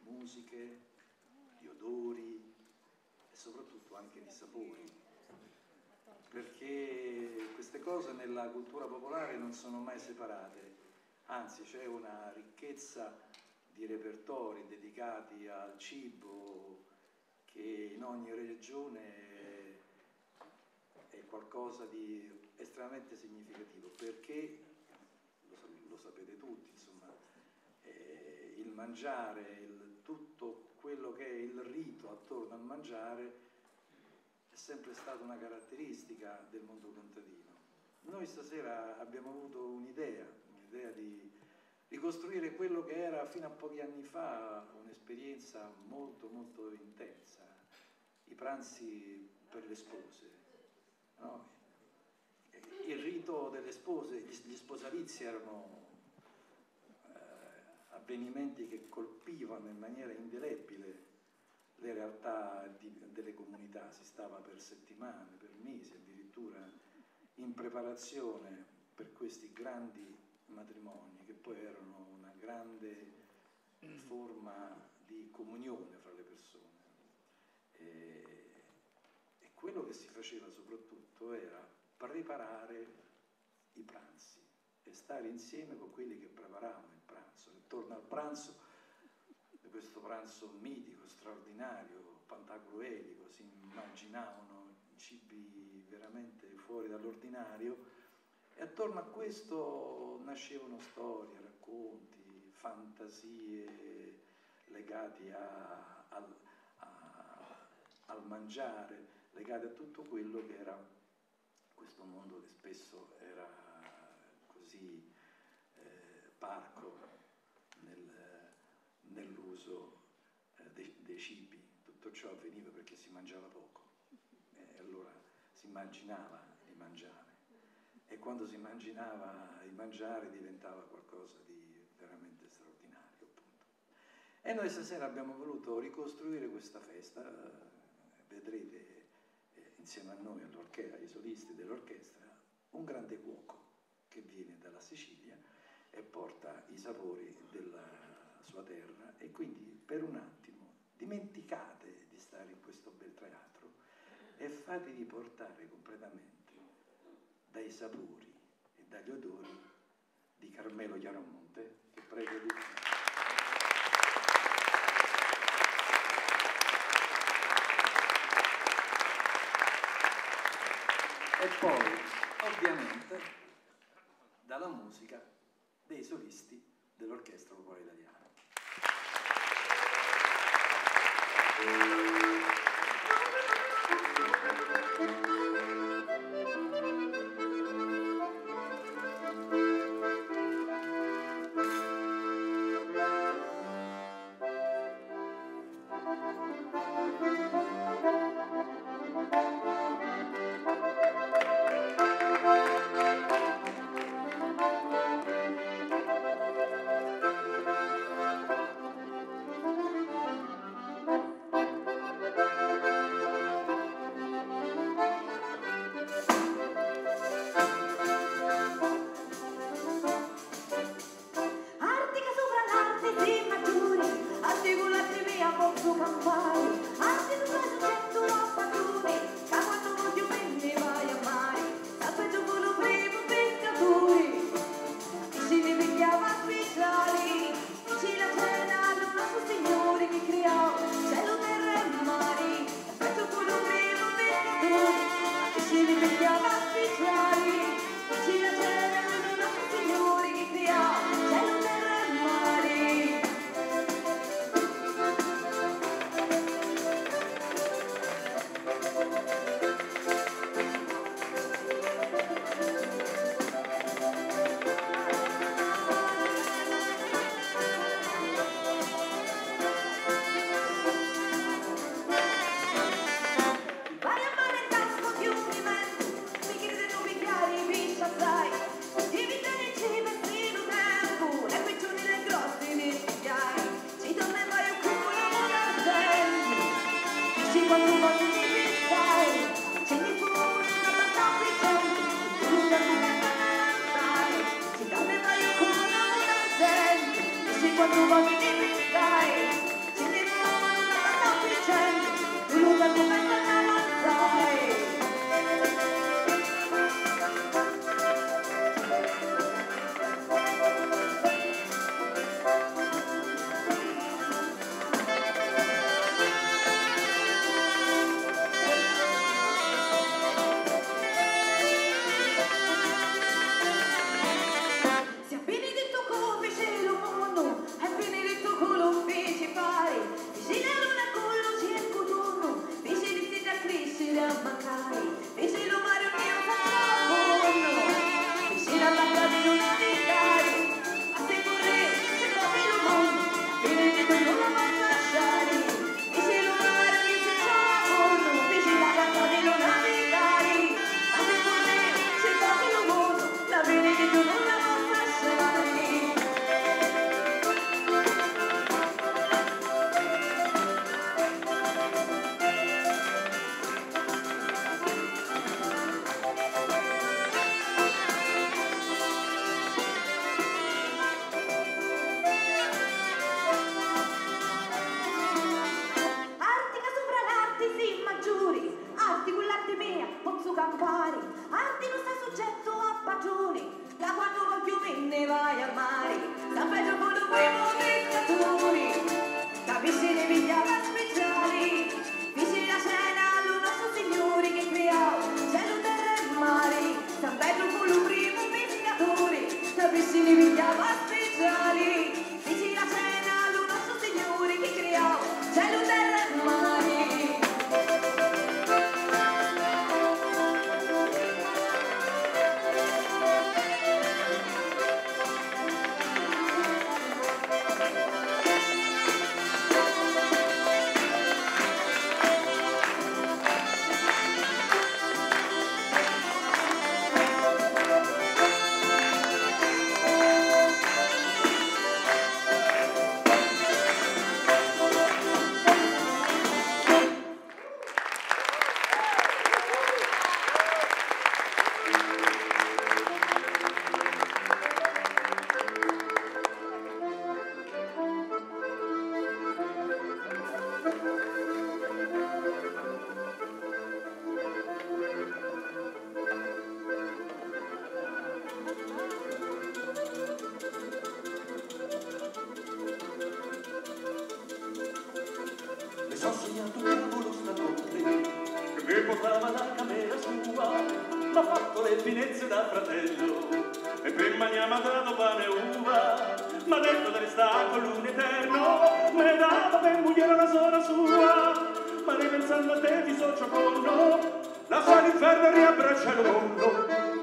musiche, di odori e soprattutto anche di sapori, perché queste cose nella cultura popolare non sono mai separate, anzi c'è una ricchezza di repertori dedicati al cibo che in ogni regione è qualcosa di estremamente significativo, perché lo sapete tutti, insomma, il mangiare, tutto quello che è il rito attorno al mangiare è sempre stata una caratteristica del mondo contadino. Noi stasera abbiamo avuto un'idea di ricostruire quello che era fino a pochi anni fa un'esperienza molto molto intensa, i pranzi per le spose, no? Il rito delle spose, gli sposalizi erano avvenimenti che colpivano in maniera indelebile le realtà delle comunità, si stava per settimane, per mesi addirittura in preparazione per questi grandi matrimoni che poi erano una grande forma di comunione fra le persone. E quello che si faceva soprattutto era preparare i pranzi e stare insieme con quelli che preparavano il pranzo. Intorno al pranzo, questo pranzo mitico, straordinario, pantagruelico, si immaginavano cibi veramente fuori dall'ordinario e attorno a questo nascevano storie, racconti, fantasie legati al mangiare, legati a tutto quello che era questo mondo che spesso era così parco nell'uso dei cibi. Tutto ciò avveniva perché si mangiava poco e allora si immaginava di mangiare, e quando si immaginava di mangiare diventava qualcosa di veramente straordinario, appunto. E noi stasera abbiamo voluto ricostruire questa festa. Vedrete insieme a noi, ai solisti dell'orchestra, un grande cuoco che viene dalla Sicilia e porta i sapori della sua terra, e quindi per un attimo dimenticate di stare in questo bel teatro e fatevi portare completamente dai sapori e dagli odori di Carmelo Chiaramonte, che prego di... E poi, ovviamente, dalla musica dei solisti dell'Orchestra Popolare Italiana. son sognato un cavolo stanotte che mi portava da camera sua, m'ha fatto le finezze da fratello e per mangiare m'ha dato pane e uva, m'ha detto di restare con lui in eterno, me ne dava per moglie la sora sua, ma ripensando a te ti so giocondo, lascia l'inferno e riabbraccia il mondo.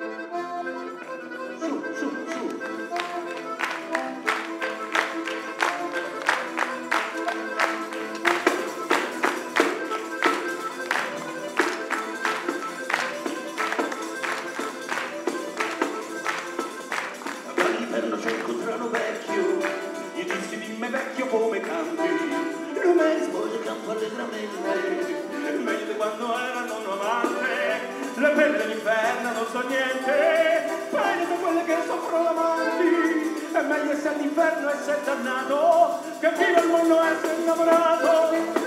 Su, su, su. All'inferno c'è un contrano vecchio, gli dissi dimmi vecchio come campi, lui mi rispose campo allegramente, meglio di quando era nonno amante, le pene dell'inferno non so niente, pene di quelle che soffrono davanti, è meglio essere all'inferno e essere dannato, che viva il mondo e essere innamorato.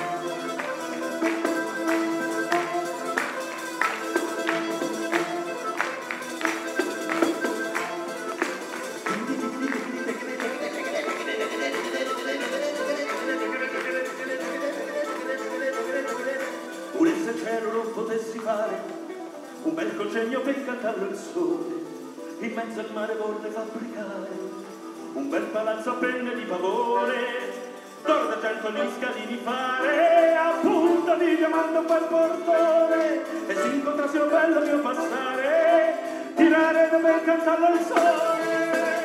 Pure se cielo non potessi fare un bel congegno per cantarlo il sole, in mezzo al mare vorrei fabbricare un bel palazzo a penne di pavone, d'oro d'argento gli scalini fare, a punta di diamante un bel portone, e si incontrasse un bello mio passare, tirare per cantarlo il sole.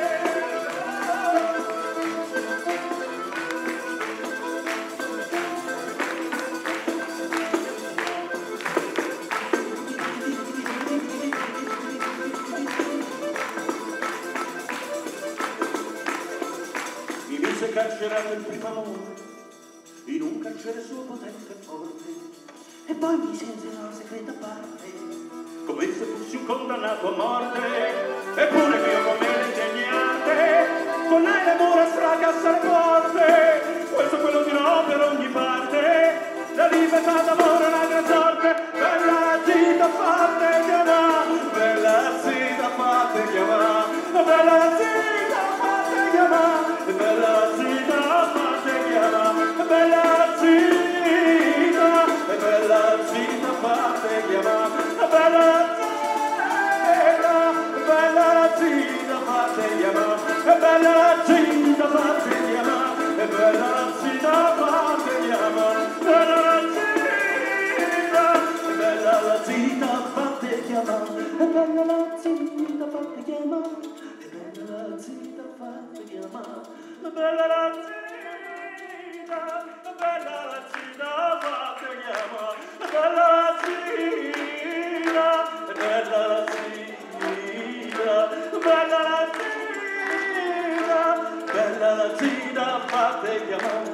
Carcerato il primo amore in un carcere suo potente e forte, e poi mi senza una segreta parte come se fossi un condannato a morte, eppure io come l'ingegnante con lei le mura stracassa le porte, questo quello dirò per ogni parte, la libertà d'amore è una gran sorte, bella zita fate chiamare, bella zita fate chiamare, bella zita fate chiamare, bella zita fate chiamare, bella zita, bella zita fate chiamare, bella zita, bella zita fate chiamare, bella zita fate chiamare, bella zita fate chiamare, bella zita, bella zita fate chiamare, bella zita fate chiamare, bella zita fate chiamare. Bella la zita, bella la zita, fate chiamare, bella la zita, bella la zita, bella la zita, bella la zita, fate chiamare,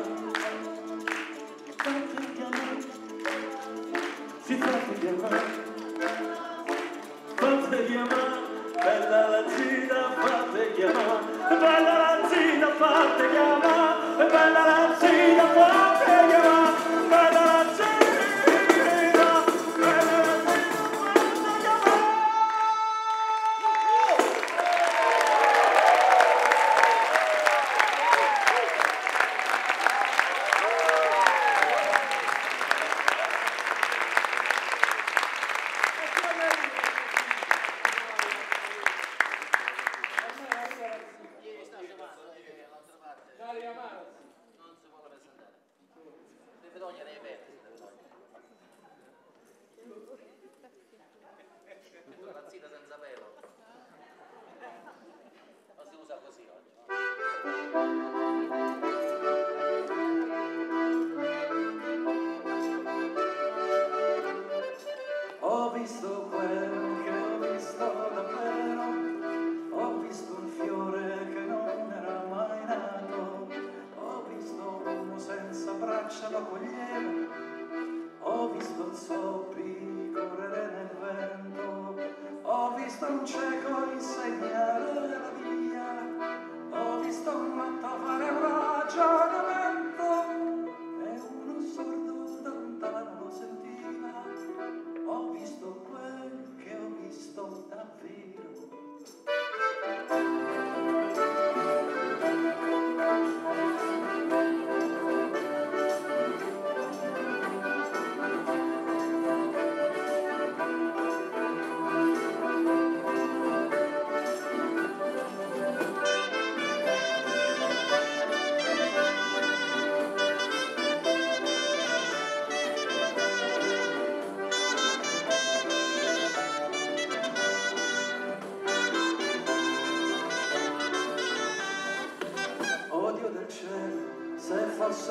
si fate chiamare, bella la zita, fate chiamare, bella la zita, fate chiamare, bella la zita, fate chiamare, bella la zita, bella la Ho visto quel che ho visto davvero, ho visto un fiore che non era mai nato, ho visto uno senza braccia lo coglieva, ho visto zoppi correre nel vento, ho visto un cieco insegnare la via, ho visto un matto fare un ragionamento e uno sordo da lontano lo sentiva. Ho visto quel che ho visto davvero.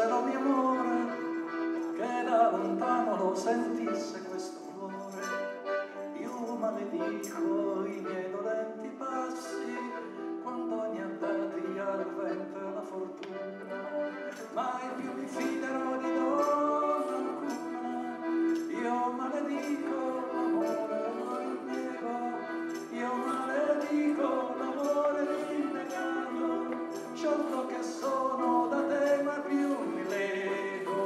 dissero mio amore che da lontano lo sentisse questo cuore. Io maledico i miei dolenti passi quando ne andati al vento e alla fortuna, mai più mi fiderò di donna alcuna. Io maledico l'amore, lo rinnego, io maledico l'amore rinnegato, sciolto che sono da te ma più mi lego.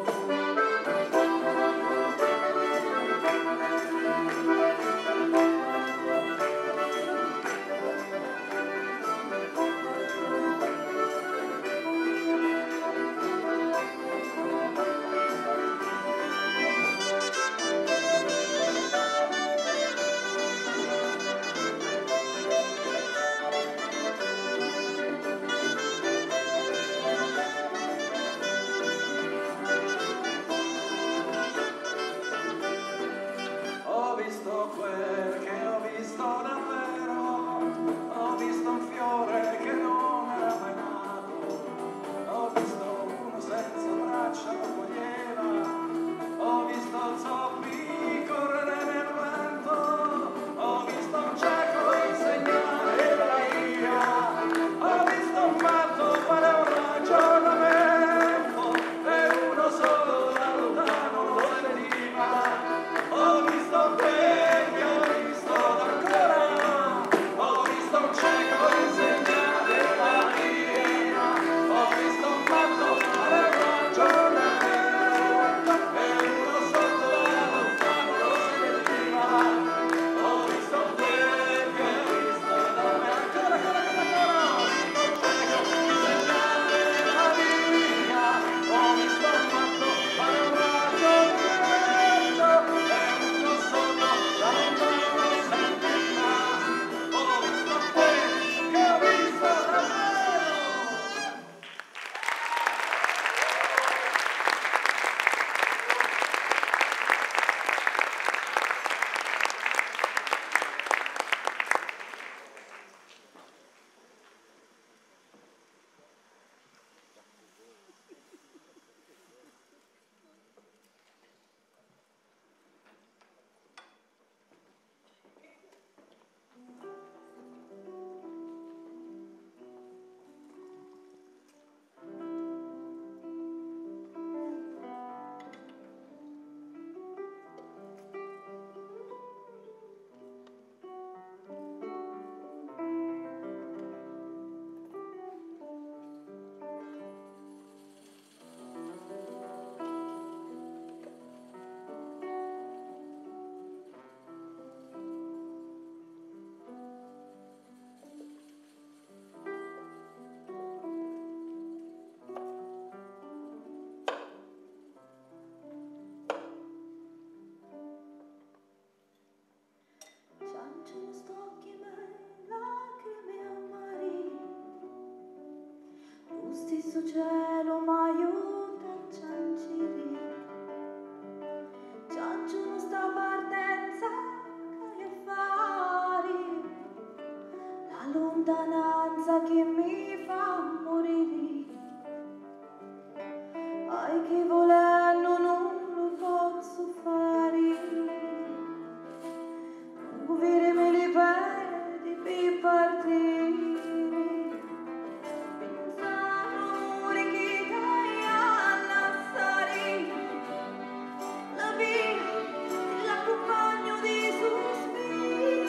Ho visto quel che ho visto davvero, ho visto un fiore che non era mai nato, ho visto uno senza braccia che coglieva, ho visto zoppi correre nel vento, ho visto un cieco insegnare la via, ho visto un matto fare un ragionamento e uno solo da lontano lo sentiva. Ho visto te che ho visto ancora, ho visto un cieco insegnare la via, ho visto un matto fare un ragionamento e uno sotto da lontano lo sentiva. Ho visto te che ho visto da me ancora, ho visto un cieco insegnare la via, ho visto un matto fare un ragionamento. Cianciano stocchi miei, lacrime amari, lo stesso cielo m'aiuta a cianciri. Cianciano sta partenza che affari, la lontananza che mi fa morire. Ai che volendo non lo posso fare. Muovermi le piedi per partire, pensando che dai a lasciare la via, l'accompagno dei sospiri,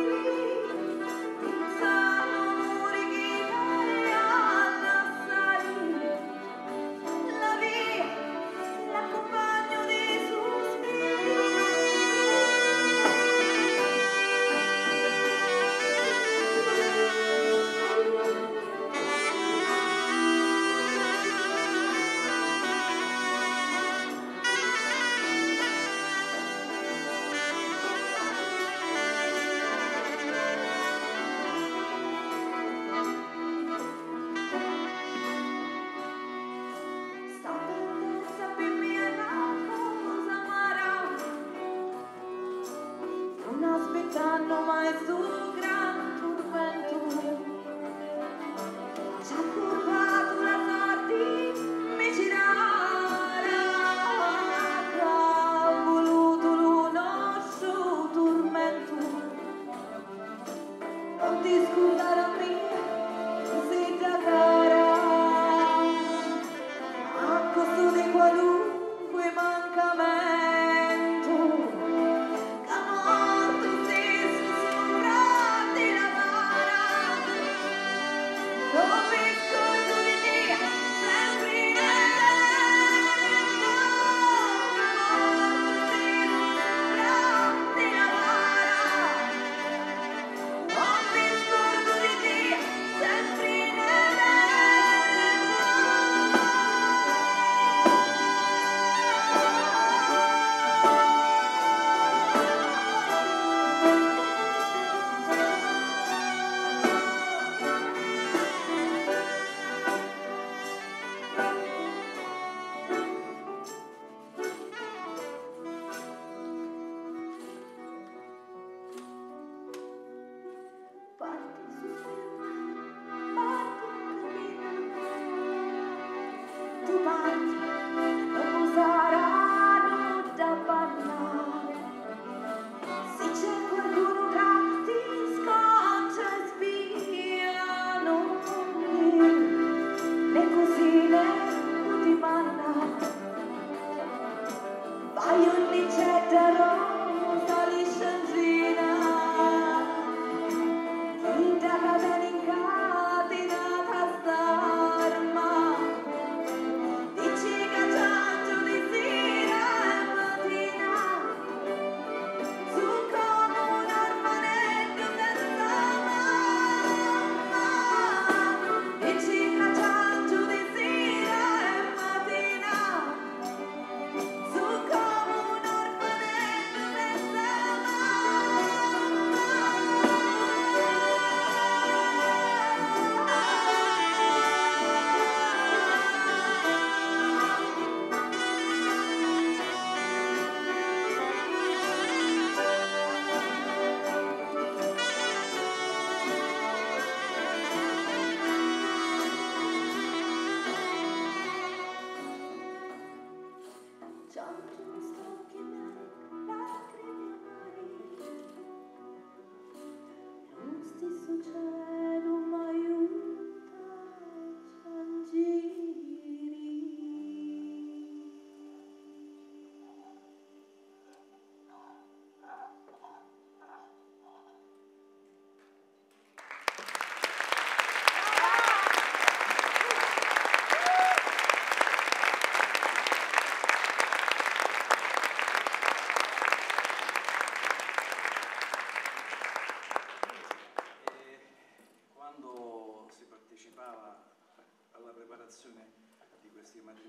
pensando che dai a lasciare la via,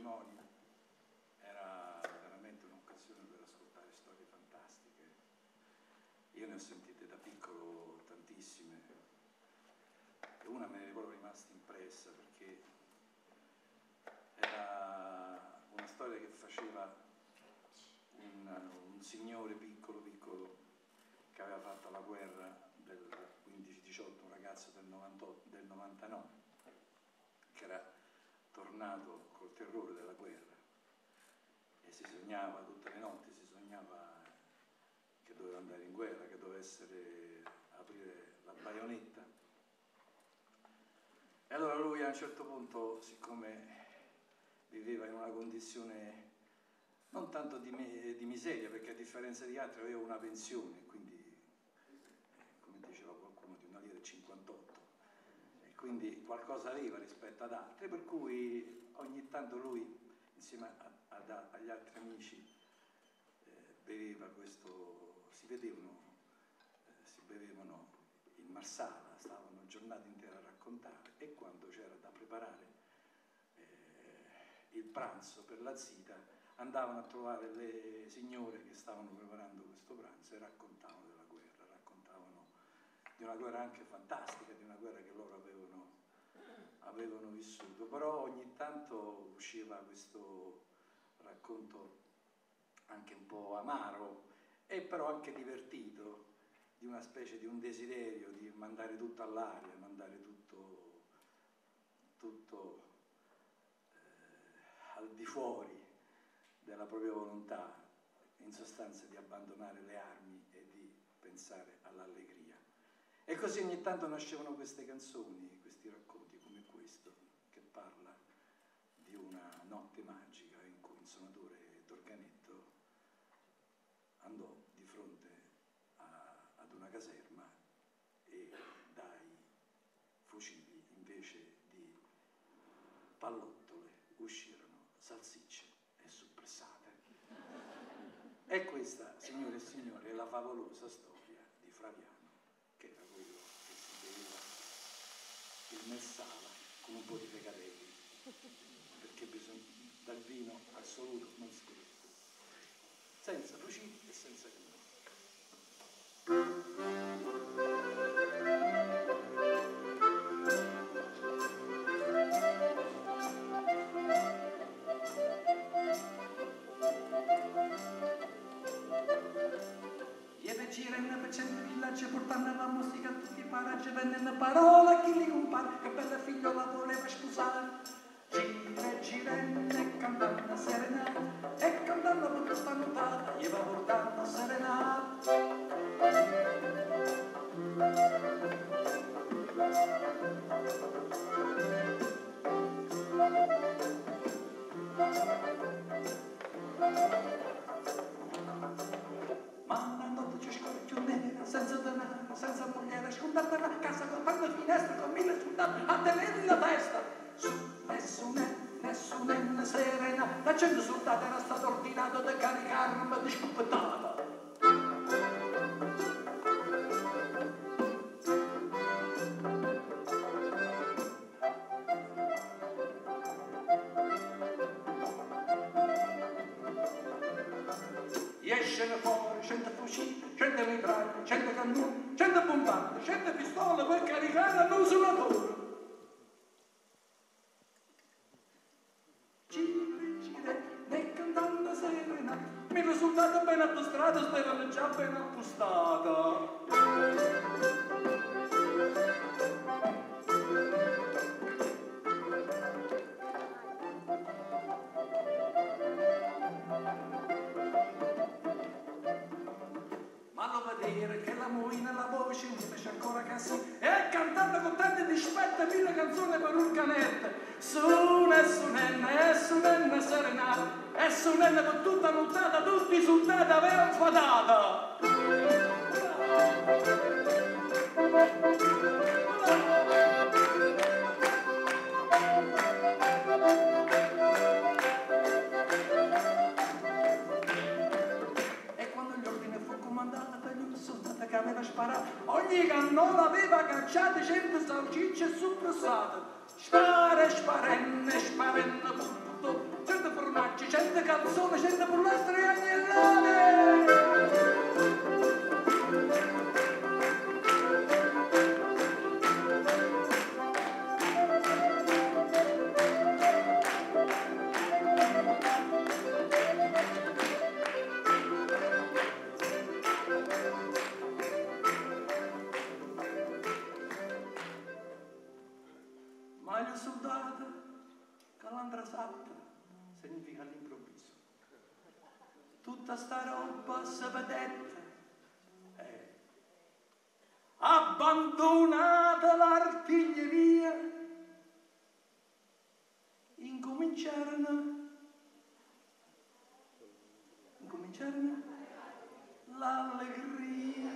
cerimonia era veramente un'occasione per ascoltare storie fantastiche. Io ne ho sentite da piccolo tantissime e una me ne è proprio rimasta impressa perché era una storia che faceva un signore piccolo che aveva fatto la guerra del 15-18, un ragazzo del 99, che era tornato col terrore della guerra e si sognava tutte le notti, si sognava che doveva andare in guerra, che doveva aprire la baionetta. E allora lui a un certo punto, siccome viveva in una condizione non tanto di miseria, perché a differenza di altri aveva una pensione, quindi come diceva qualcuno di 1,58 lire, e quindi qualcosa aveva rispetto ad altri, per cui ogni tanto lui insieme agli altri amici beveva si bevevano il marsala, stavano giornate intere a raccontare, e quando c'era da preparare il pranzo per la zita andavano a trovare le signore che stavano preparando questo pranzo e raccontavano della guerra, raccontavano di una guerra anche fantastica, di una guerra che loro avevano vissuto, però ogni tanto usciva questo racconto anche un po' amaro e però anche divertito, di una specie di un desiderio di mandare tutto all'aria, mandare tutto al di fuori della propria volontà, in sostanza di abbandonare le armi e di pensare all'allegria. E così ogni tanto nascevano queste canzoni, questi racconti come questo, che parla di una notte magica in cui un suonatore d'organetto andò di fronte ad una caserma e dai fucili invece di pallottole uscirono salsicce e suppressate. E questa, signore e signori, è la favolosa storia di Flaviano, che era quello che si beveva il Marsala con un po' di fregarelli, perché dal vino assoluto non si beve, senza fucili e senza vino. Portando la musica a tutti i paraggi, vennero parole a chi li compare, che bella figliola voleva sposare. Girenne e cantando serenata, e cantando per questa notata, gli va portando serenata. Senza denaro, senza moglie, scondata a casa con tante finestre, con 1000 soldati a tenere la testa. Su, nessunenne serena, da 100 soldati era stato ordinato di caricarmi di scopettata. Escene fuori 100 fucili, 100 mitraglie, 100 cannoni, 100 bombarde, 100 pistole per caricare un suonatore. Gire, e cantando serena, 1000 soldati ben addostrati, stavano già ben appostati. Che la moina la voce mi fece ancora così e cantando con tante dispette 1000 canzoni per un canette. Sunenne serenata, e sunenne per tutta nottata, tutti i soldati avevano fadata. Che aveva sparato, ogni cannone aveva cacciato 100 salsicce suppressate. Spare, sparenne, pum, 100 certe calzone, certe pollastre e agnellate. Maglia soldata, calandra satta, significa all'improvviso. Tutta sta roba sapedetta, abbandonata l'artiglieria, incominciarono l'allegria.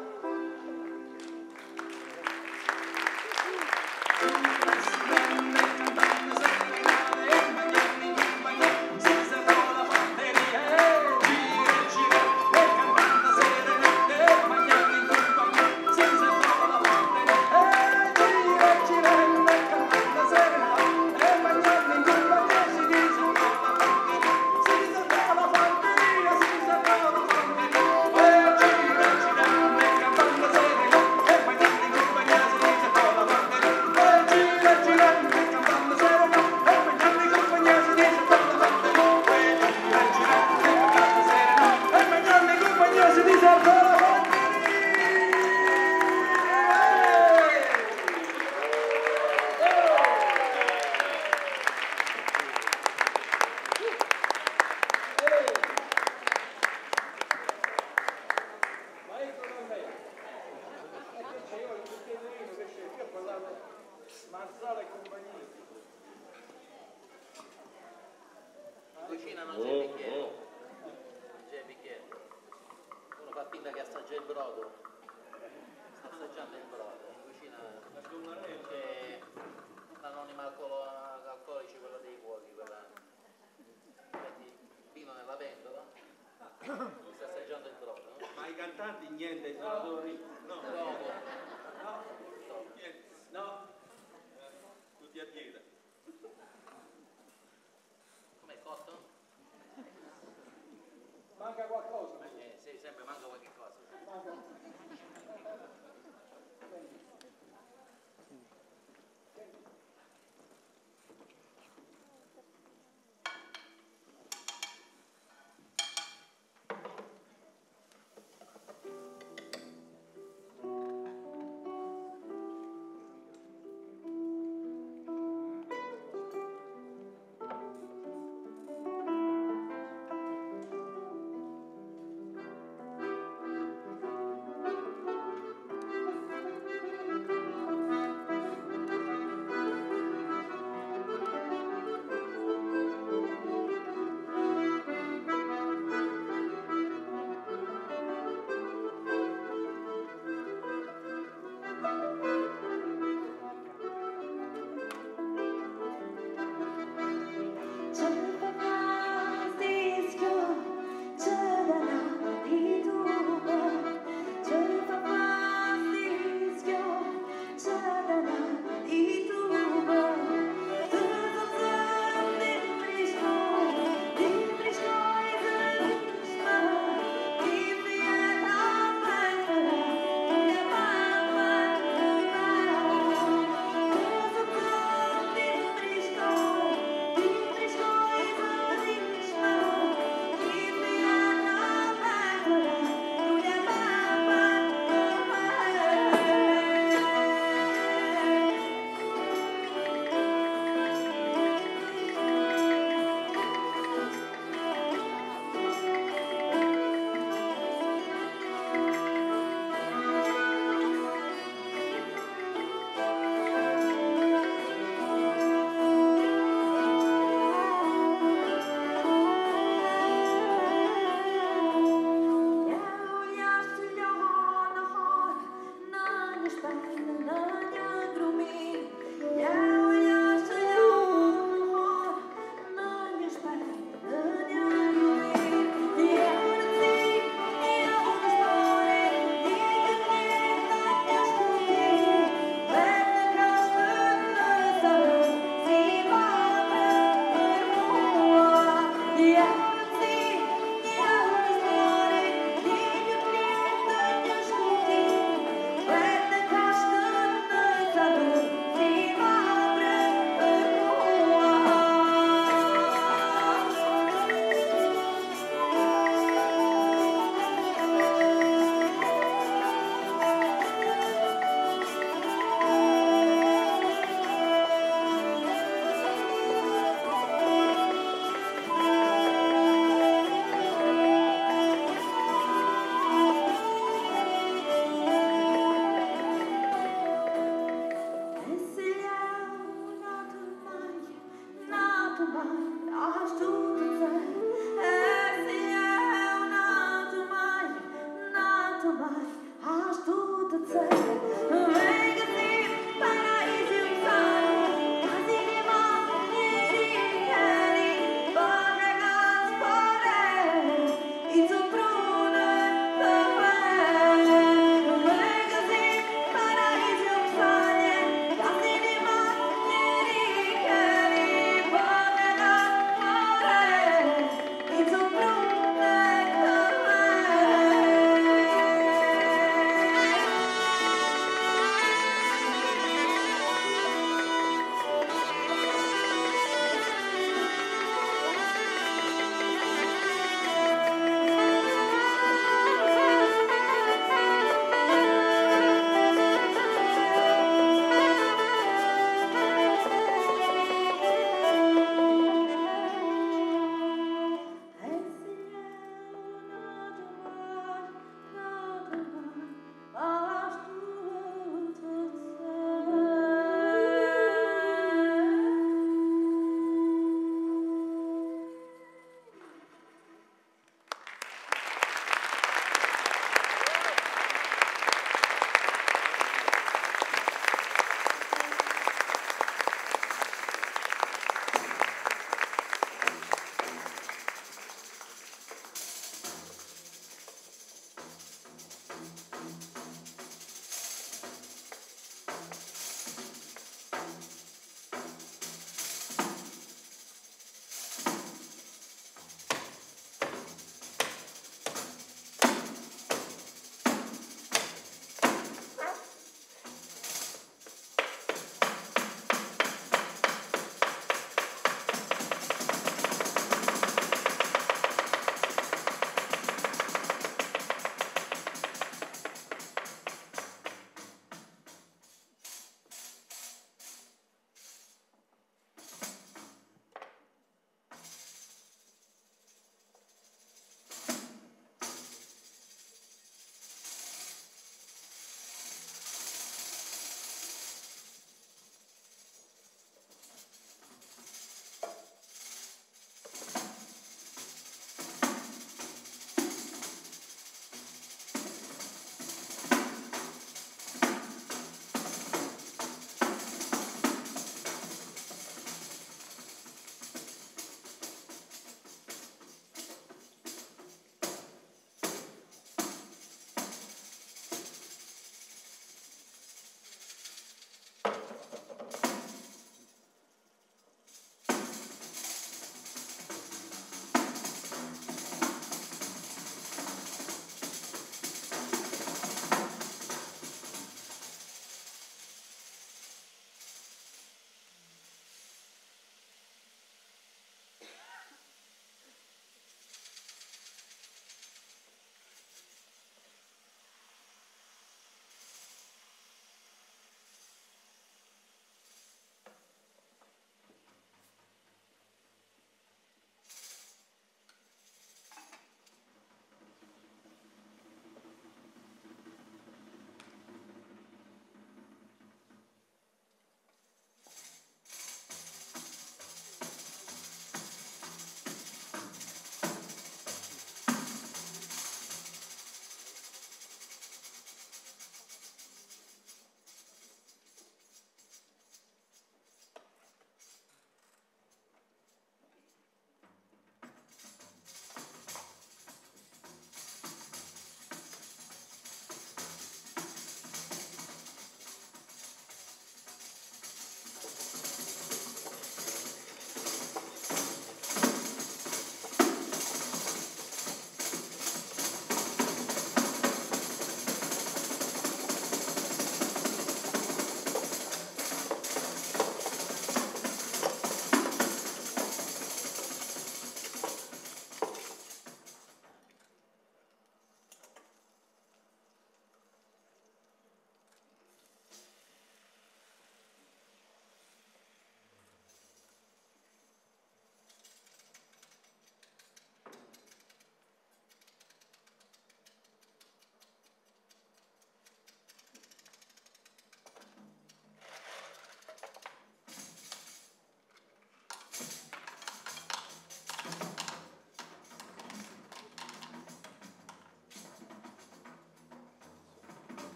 Marzala e compagnia. Cucina non c'è bicchiere. Non c'è bicchiere. Uno fa finta che assaggia il brodo. Sta assaggiando il brodo. In cucina c'è l'anonima alcolici, quella dei fuochi, quella. Metti vino nella pentola. Sta assaggiando il brodo. Ma i cantanti niente, i suonatori? No. No. Niente. No. Tutti a dieta. Com'è cotto? Manca qualcosa. Sì, sempre manca qualche cosa.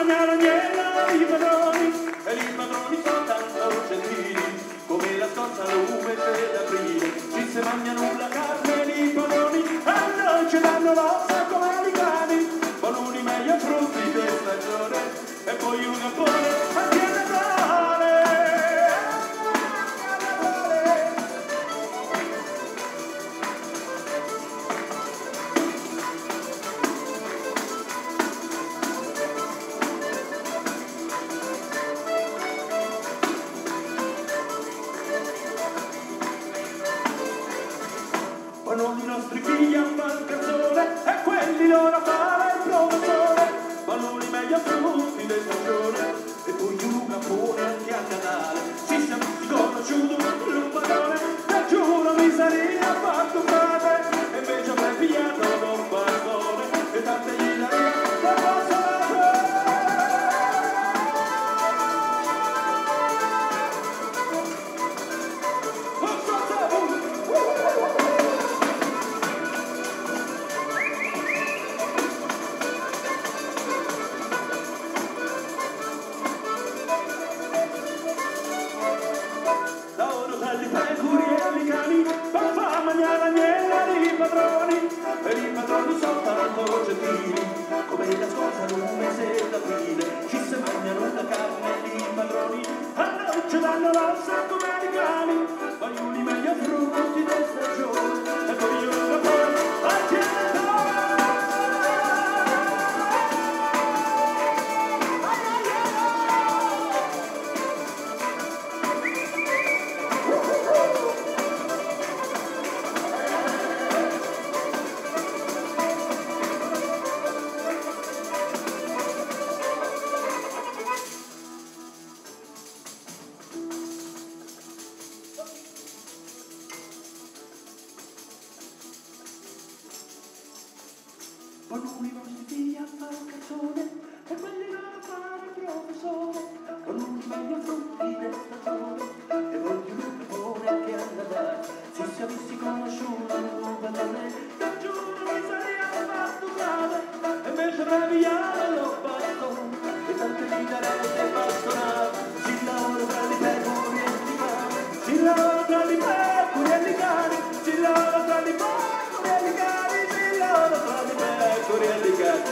mangiare l'agnella i padroni, e i padroni sono tanto gentili, come la scorza lume d'aprile, ci se mangiano la carne i padroni, e noi ci danno l'ossa come i cani, buoni meglio frutti di stagione, e poi un cappone a piede male. Vanno i nostri figli a far canzone e quelli loro a fare il professore, vanno i meglio frutti di stagione e poi un cappone anche a Natale. Si siamo conosciuti un padrone, e giuro mi sarei fatto frate, e invece avrei pigliato un bastone e tante gli darei da passare. E i padroni sono tanto gentili, come la scorsa lume se d'aprile, ci se mangiano la carne i padroni, a noi ci danno l'ossa come i cani, ognuno meglio frutti di stagione, e poi io poi a vanno i nostri figli a fare canzone e quelli loro a fare professore, vanno i meglio frutti di stagione e voglio un cappone anche a Natale. Se si avessi conosciuto un padrone, ti giuro mi sarei fatto male, e invece breviare lo bastone e tante gli darei del bastonate. Si lavora tra i pecore e i cani, si lavora tra i pecore e i cani, si lavora tra i pecore e i cani, si lavora tra i pecore e i cani.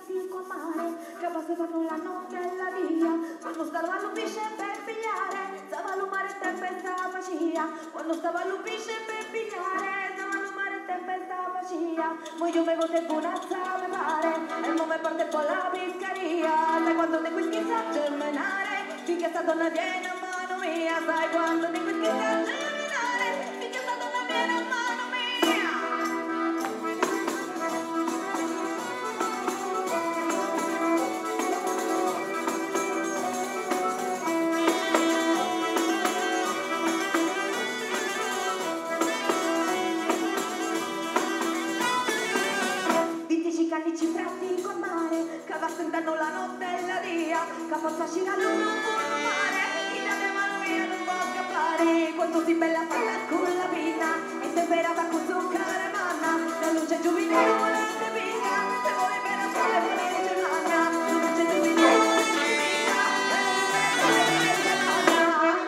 pratico a mare, che passavano la notte alla via, quando stava l'ufficio per pigliare, stava al mare e tempesta facia, quando stava l'ufficio per pigliare, stava al mare e tempesta facia, poi io bevo te bonazza me pare, e mo me parte por la pescaria, sai quando te whisky sa germinare, finché sta donna viene a mano mia, sai quando te whisky sa germinare, finché sta donna viene a mano mia. Ci pratico a mare, che va sentendo la notte e la dia, che forza scira non può mare, chi la de mano mia non può scappare, quanto si bella fatta con la vita, è temperata con zucchero e manna, la luce giubilare volente vita, se vuoi bene a sole volete germania, la luce giubilare volente vita, se vuoi bene a sole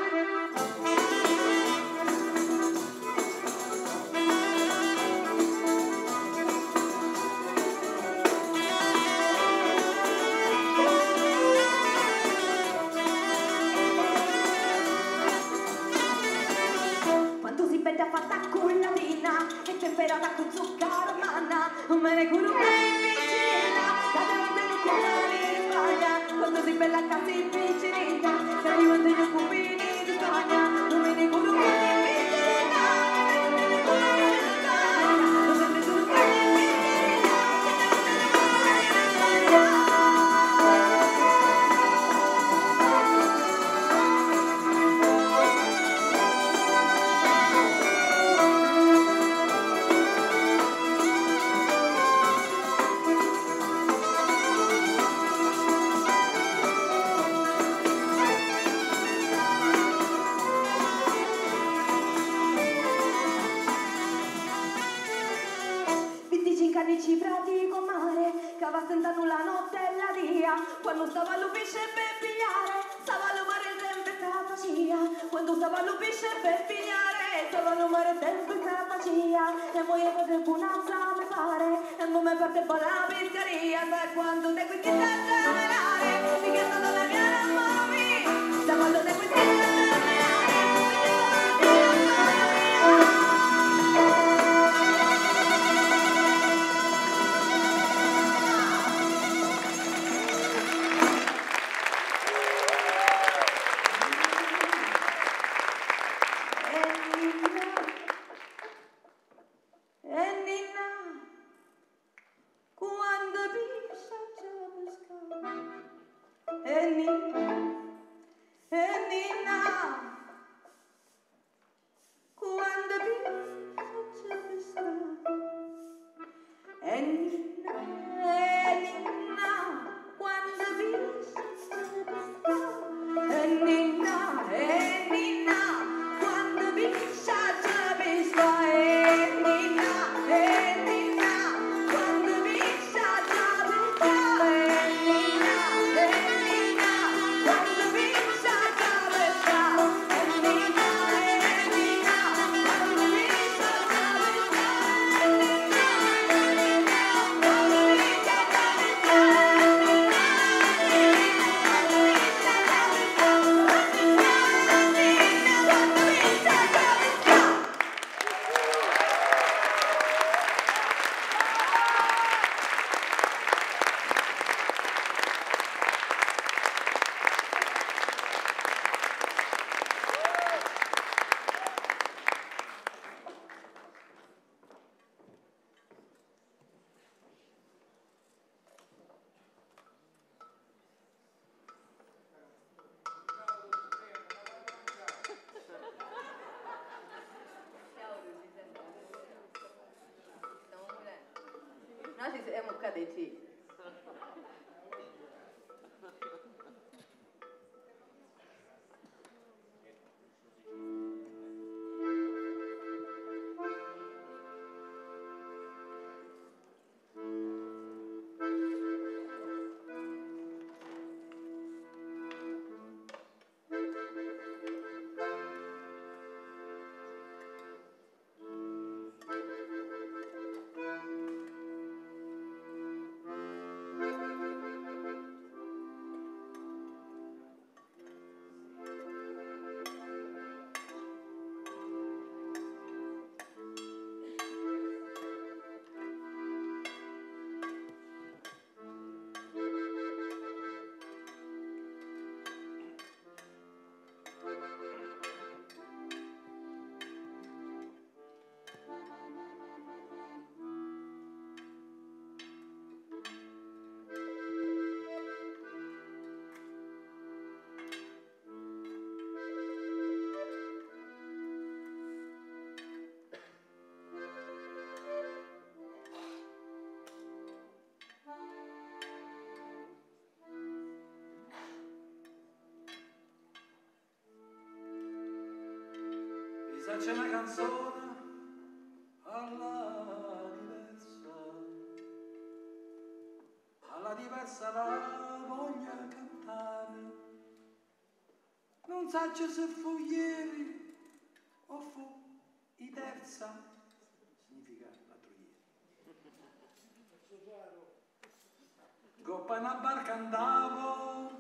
fatta con la vina e temperata con zucchero manna, non me ne curo mai vicina, cadevate in cubini di Spagna, quando si bella casa in vicinita, cadevate in cubini di Spagna, non me ne curo mai vicina, non me ne curo mai di Spagna, non me ne curo mai di vicina, cadevate in cubini di Spagna. Ci pratico mare, che va sentendo la notte e la dia, quando stava l'ufficio per pigliare, stava al mare sempre facia, quando stava l'ufficio per pigliare, stava al mare sempre facia, e poi io potrei bonazza me pare, e non mi parte per la pescaria, da quando te qui che sta a generare, mi che sta dalla mia mano mia, da quando te qui che sta a generare, mi che sta dalla mia mano mia. Noi ci siamo caduti. Se c'è una canzone alla diversa la voglio cantare. Non so se fu ieri o fu i terza, significa l'altro ieri. Coppa in una barca andavo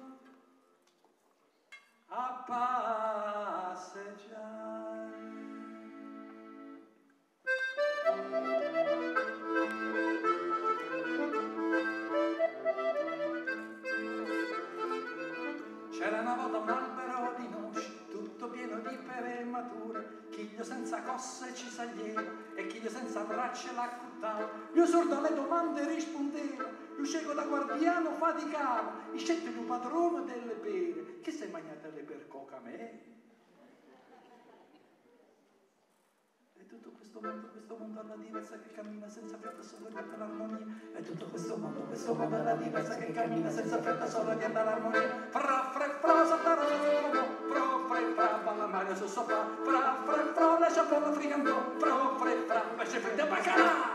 a passeggiare. C'era una volta un albero di noci, tutto pieno di pere mature, chiglio senza cosse ci saglieva e chiglio senza braccia l'accuttava. Io sordo alle domande rispondeva, io cieco da guardiano faticava, i scetti un padrone delle pere, che sei mangiate le per coca me? E tutto questo mondo alla diversa che cammina senza fretta solo dietro l'armonia. E tutto questo mondo alla diversa che cammina senza fretta solo dietro l'armonia. Fra fre fra saltare sul fuoco, pro fre fra balla Mario sul sofà, fra fre fra lascia per la frigandò, pro fre fra pesce freddo e bacalà.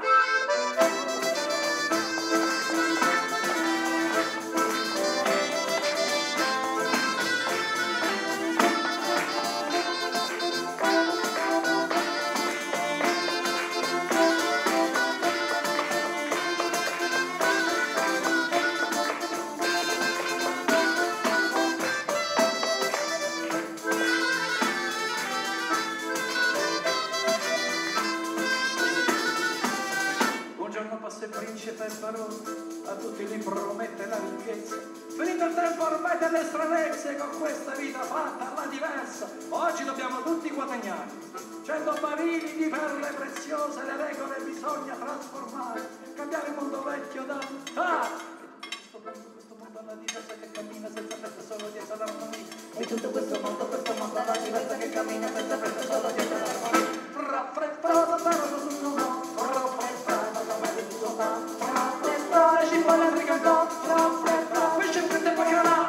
A tutti li promette la ricchezza, finito il tempo ormai delle stranezze, con questa vita fatta alla diversa oggi dobbiamo tutti guadagnare. 100 barili di perle preziose, le regole bisogna trasformare, cambiare il mondo vecchio da questo mondo alla diversa che cammina senza fretta solo dietro l'armonia. E tutto questo mondo alla diversa che cammina senza fretta solo dietro l'armonia. Fra fre fra saltare sul fuoco, fra fre fra balla Mario sul sofà, fra fre fra le cipolle frigandò, fra fre fra pesce freddo e bacalà.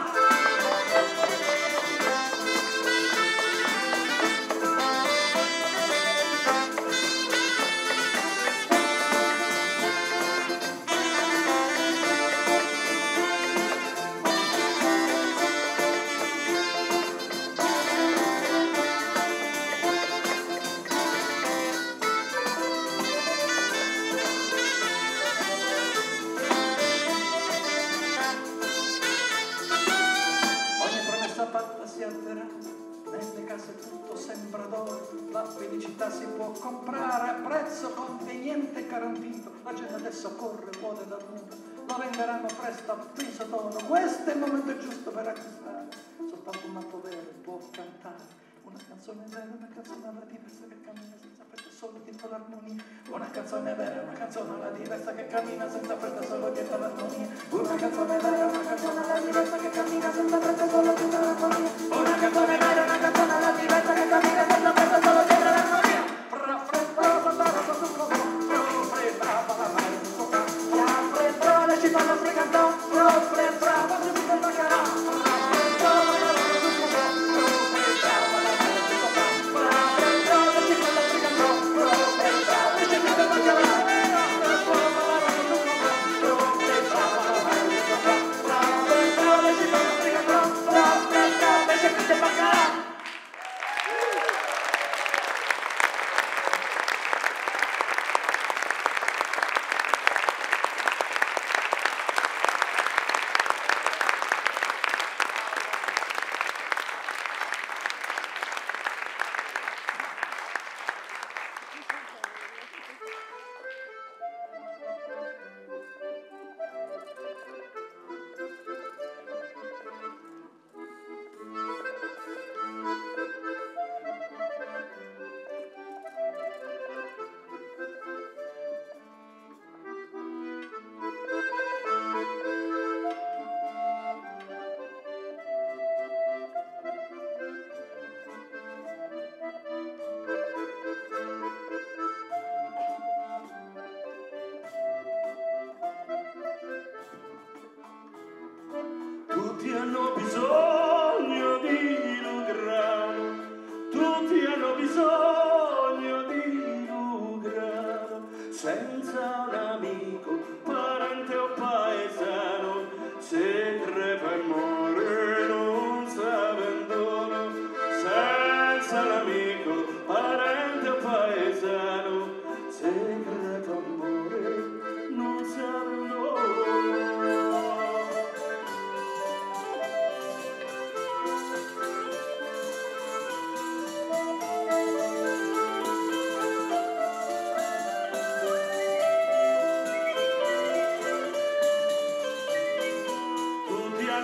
Si può comprare a prezzo conveniente e garantito, la gente adesso corre, vuole dal mondo, lo venderanno presto a peso d'oro. Questo è il momento giusto per acquistare, soltanto un matto vero può cantare una canzone vera, una canzone alla diversa che cammina senza fretta solo dietro l'armonia. Una canzone vera, una canzone alla diversa che cammina senza fretta solo dietro l'armonia. Una canzone vera, una canzone alla diversa che cammina senza fretta solo dietro l'armonia. Una canzone vera, una canzone alla diversa che cammina senza fretta solo dietro l'armonia.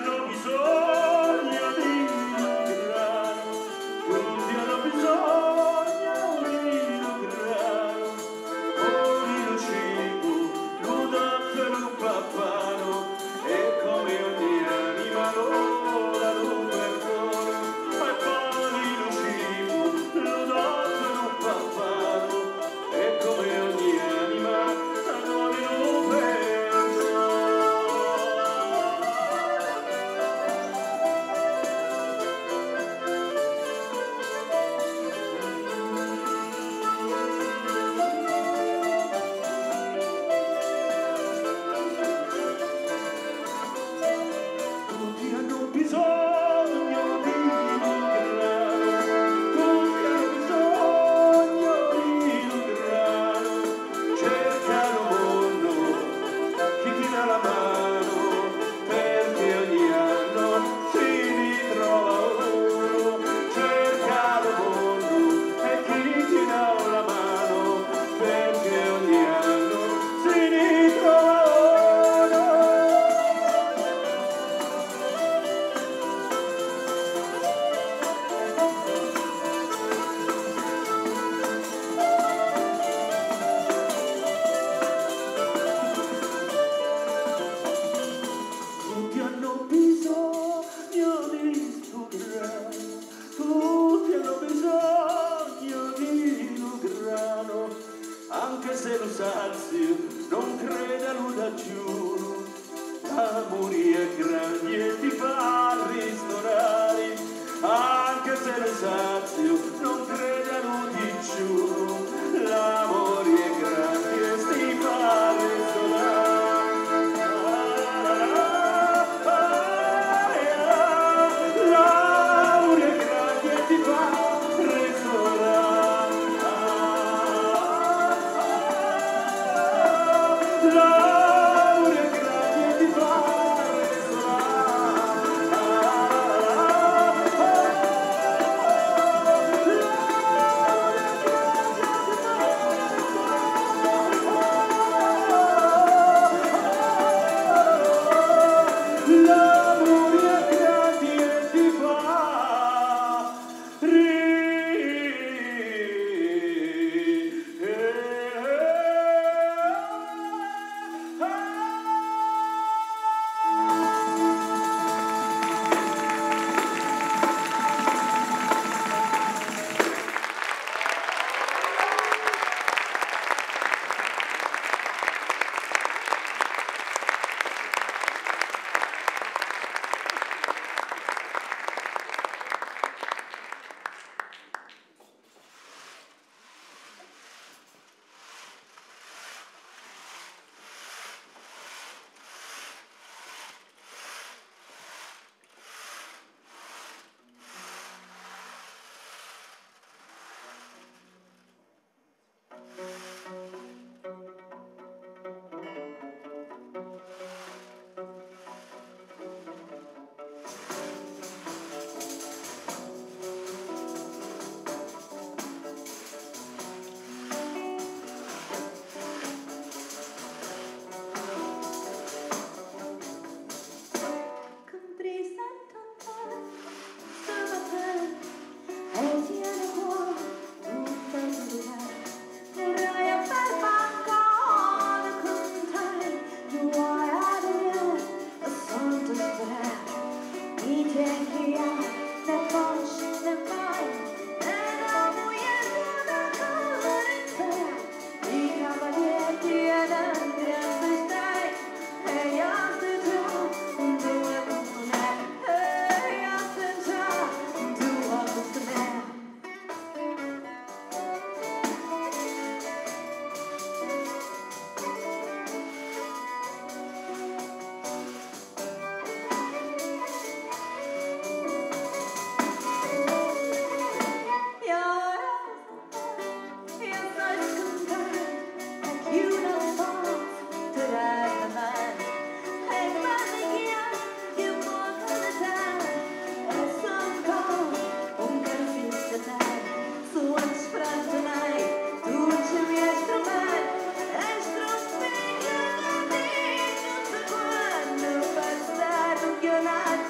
hanno bisogno di un grano, tutti hanno bisogno di un grano, un cibo, l'udotto e un papano, e come ogni anima l'ora d'un perdono, e poi un cibo, l'udotto e un papano, e come ogni anima l'ora d'un tutti hanno bisogno di un grano, tutti hanno bisogno di un grano, cercano mondo, chi ti dà la mano, perché ogni anno si ritrova uno, cercano mondo, e chi ti dà la mano, perché ogni anno si ritrova uno. Tutti hanno bisogno di sto grano, tutti hanno bisogno di un grano, anche se lo sazio non crede all'udagiuno, l'amore è grande e ti fa ristorare, anche se lo sazio non crede all'udagiuno, l'amore è grande e ti fa ristorare. L'amore è grande e ti fa ristorare. L'amore è grande e ti fa You're not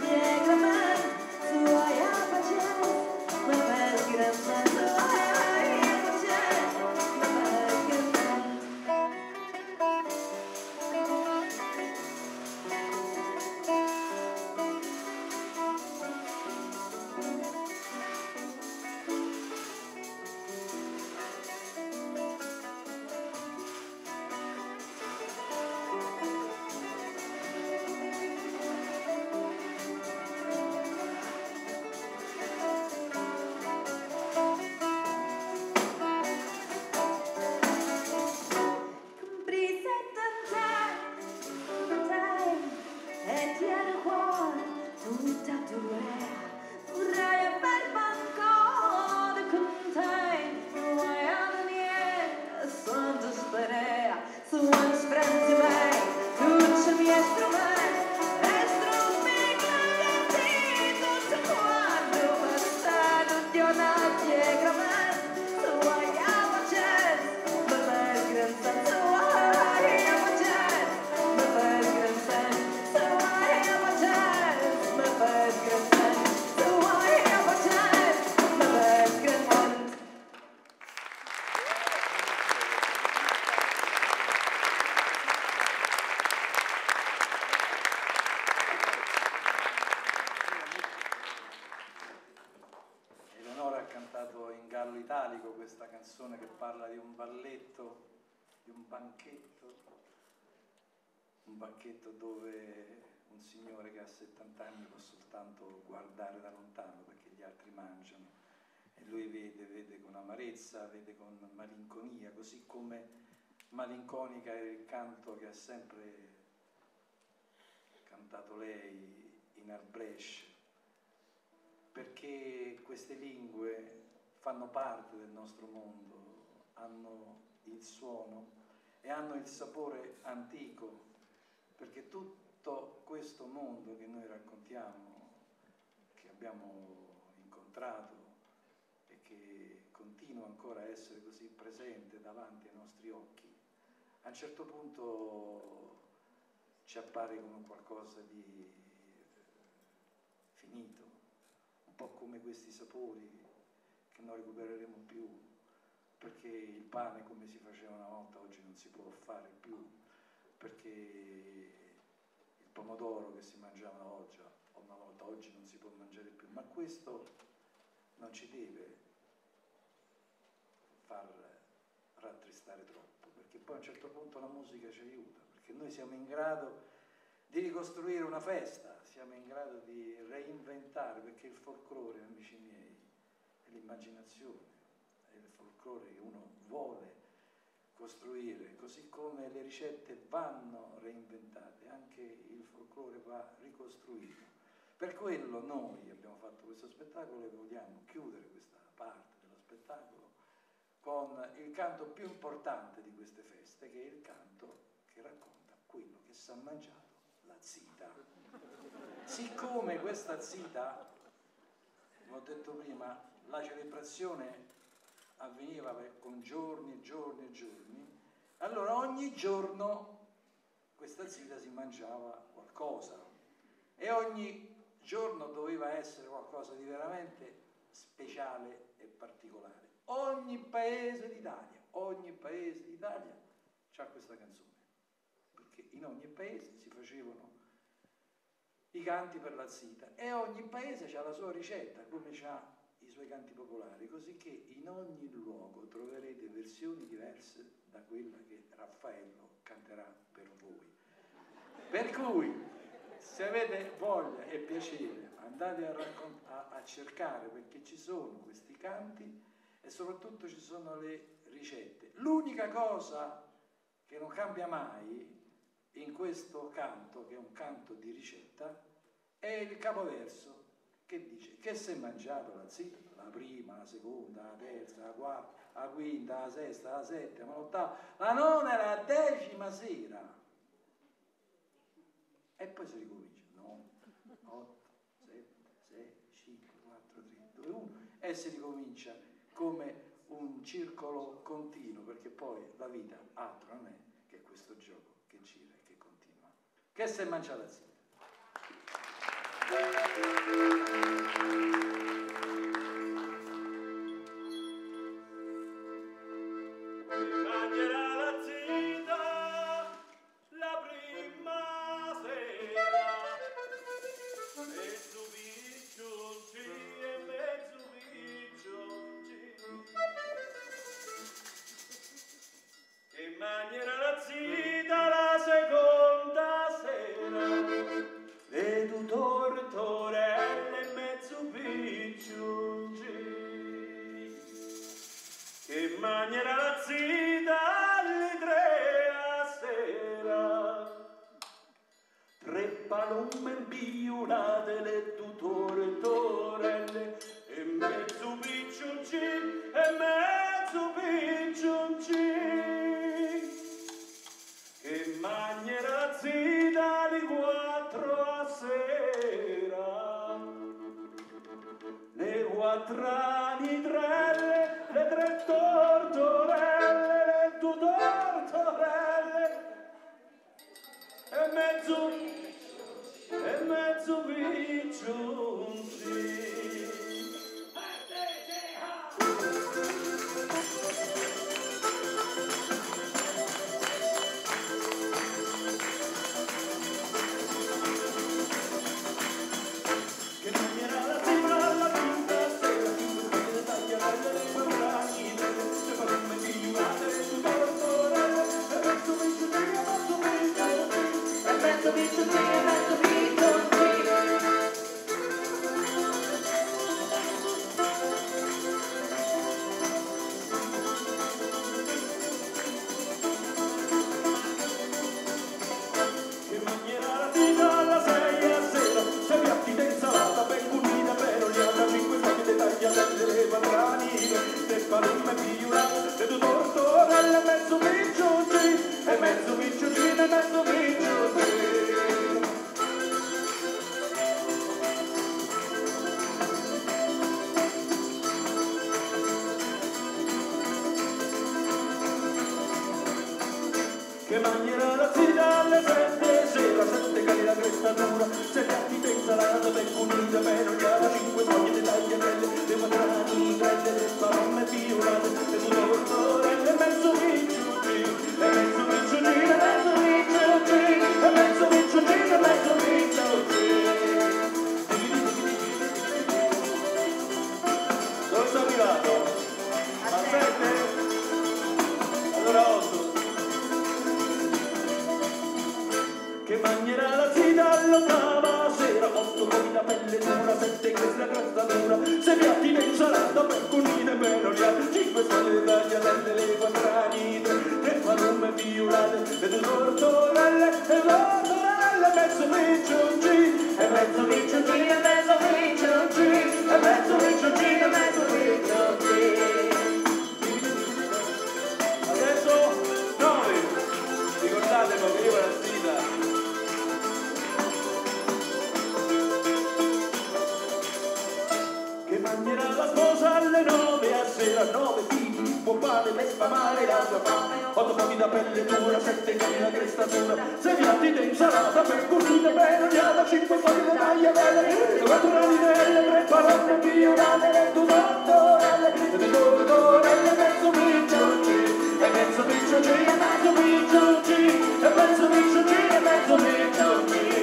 questa canzone che parla di un balletto, di un banchetto dove un signore che ha 70 anni può soltanto guardare da lontano perché gli altri mangiano e lui vede con amarezza, vede con malinconia, così come malinconica è il canto che ha sempre cantato lei in Arbrecht, perché queste lingue fanno parte del nostro mondo, hanno il suono e hanno il sapore antico, perché tutto questo mondo che noi raccontiamo, che abbiamo incontrato e che continua ancora a essere così presente davanti ai nostri occhi, a un certo punto ci appare come qualcosa di finito, un po' come questi sapori che non recupereremo più, perché il pane come si faceva una volta oggi non si può fare più, perché il pomodoro che si mangiava una volta oggi non si può mangiare più, ma questo non ci deve far rattristare troppo, perché poi a un certo punto la musica ci aiuta, perché noi siamo in grado di ricostruire una festa, siamo in grado di reinventare, perché il folklore, amici miei, è l'immaginazione, è il folklore che uno vuole costruire, così come le ricette vanno reinventate, anche il folklore va ricostruito. Per quello noi abbiamo fatto questo spettacolo e vogliamo chiudere questa parte dello spettacolo con il canto più importante di queste feste, che è il canto che racconta quello che s'ha mangiato la zita. Siccome questa zita, come ho detto prima, la celebrazione avveniva con giorni e giorni e giorni, allora ogni giorno questa zita si mangiava qualcosa e ogni giorno doveva essere qualcosa di veramente speciale e particolare. Ogni paese d'Italia c'ha questa canzone, perché in ogni paese si facevano i canti per la zita e ogni paese ha la sua ricetta, come c'ha i suoi canti popolari, così che in ogni luogo troverete versioni diverse da quella che Raffaello canterà per voi. Per cui, se avete voglia e piacere, andate a cercare, perché ci sono questi canti e soprattutto ci sono le ricette. L'unica cosa che non cambia mai in questo canto, che è un canto di ricetta, è il capoverso che dice: che si è mangiato la zita, la prima, la seconda, la terza, la quarta, la quinta, la sesta, la settima, l'ottava, la nona e la 10ª sera. E poi si ricomincia: 9, 8, 7, 6, 5, 4, 3, 2, 1 e si ricomincia come un circolo continuo, perché poi la vita altro non è che questo gioco che gira e che continua. Che si è mangiata la zita? Mangerà la zita la prima sera, mezzo piccionci e mezzo piccionci, e mangerà la zita la seconda sera, le due tortorelle mezzo piccionci, che mangerà la zita alle 3 a sera, 3 palome impiulate, le due tortorelle e mezzo piccionci e mezzo piccionci, che mangerà la zita alle 4 a sera, le 4 anitrelle, le 3 tortorelle, le 2 tortorelle e mezzo piccionci. Che mangerà la zita alla quinta sera, 5 tagliarelle, 2 brani alle 7 sera, 7 cani la cresta dura, 7 atti d'insalata ben pulite, meno chiara, 5 foglie di tagliatelle, le matrani, trelle, le palomme violate, le tortorelle, mezzo micciucci, e mezzo micciucci, e mezzo micciucci, e mezzo micciucci, e mezzo micciucci. Dove sono arrivato? A 7? Allora 8. Che mangerà la zita all'8ª sera, 8 come la pelle dura, 7 questa grattatura, 6 piatti d'insalata per cunine meno gli altri, 5 sole tagliatelle, le quattranite, 3 palume violate, le 2 tortorelle, e l'ortorelle, mezzo micciucci, e mezzo micciucci, e mezzo micciucci, e mezzo micciucci, e mezzo micciucci. Adesso 9, ricordate che io la zita. Mangerà la sposa alle 9 a sera, 9 figli di buon pane per sfamare la sua fame, 8 pochi da pelle dura, 7 cani la crestatura, 6 piatti d'insalata per cunine ben oliata, 5 foglie di tagliatelle, 4 raninelle, 3 palomme violate, le 2 tortorelle, le 2 tortorelle, mezzo micciucci, e mezzo micciucci, e mezzo micciucci, e mezzo micciucci, e mezzo micciucci.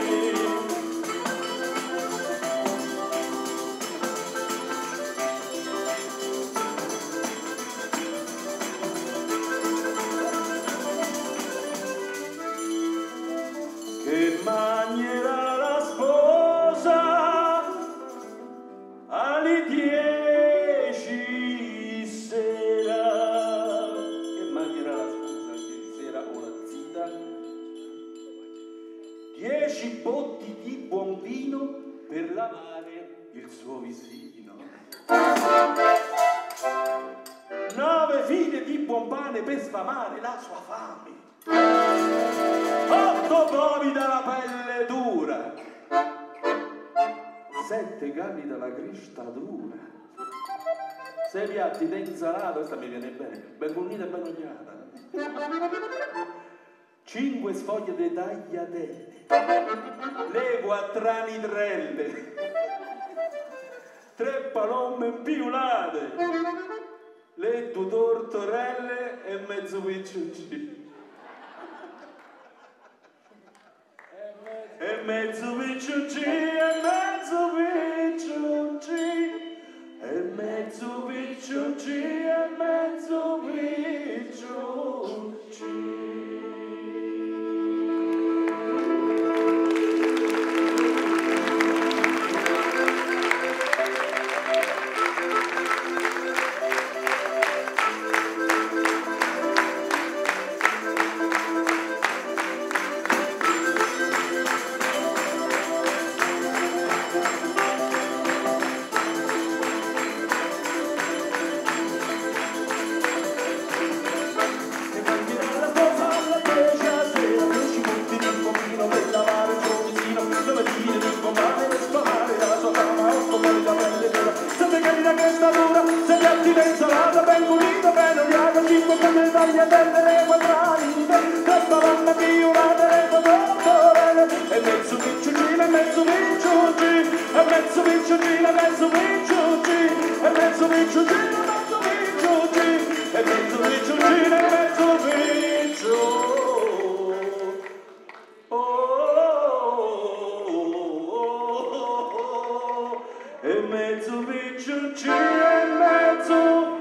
Che mangerà la sposa alle 10 sera. Che mangerà la sposa alle 10 sera o la zita? 10 botti di buon vino per lavare il suo visino. 9 figlie di buon pane per sfamare la sua fame. 8 pomi dalla pelle dura, 7 cani dalla crista dura, 6 piatti d'insalata, questa mi viene bene, ben condita e ben ognata, 5 sfoglie di tagliatelle, le 4 anitrelle, 3 palomme piulate, le 2 tortorelle e mezzo micciucci. E mezzo micciucci, e mezzo micciucci, e mezzo micciucci, e mezzo micciucci. E mezzo micciucci, e mezzo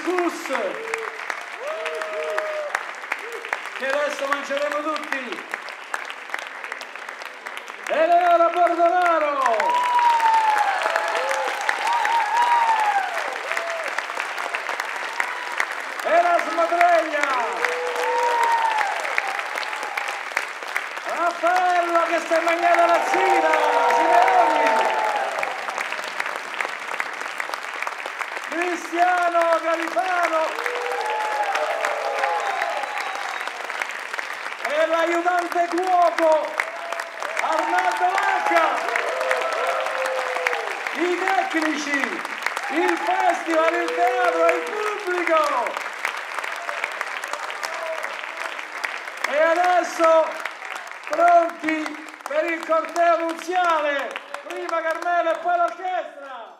couscous che adesso mangeremo tutti. Eleonora Bordonaro. Erasmo Treglia. Raffaello che sta mangiando la zina. Signori. Cristiano Califano e l'aiutante cuoco Arnaldo Lacca, i tecnici, il festival, il teatro, il pubblico. E adesso pronti per il corteo nuziale, prima Carmelo e poi l'orchestra.